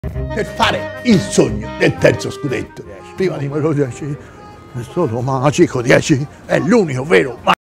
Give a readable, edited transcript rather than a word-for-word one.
per fare il sogno del terzo scudetto. Prima numero 10, è solo magico 10, è l'unico vero